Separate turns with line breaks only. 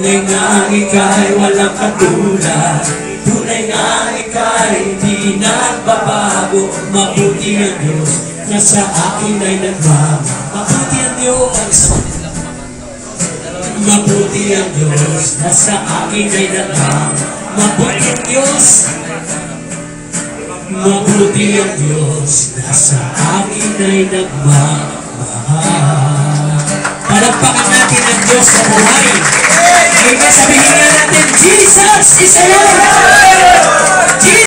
Tunay nga ika'y walang katulad. Tunay nga ika'y di nagbabago. Mabuti ang Diyos na sa akin ay nagbago. Mabuti ang Diyos. Mabuti ang Diyos na sa akin ay nagbago. Mabuti ang Diyos. Mabuti ang Diyos na sa akin ay nagmamahal. Palagpakan natin ang Diyos sa buhay. Kaya sabihin nga natin, Jesus is alive!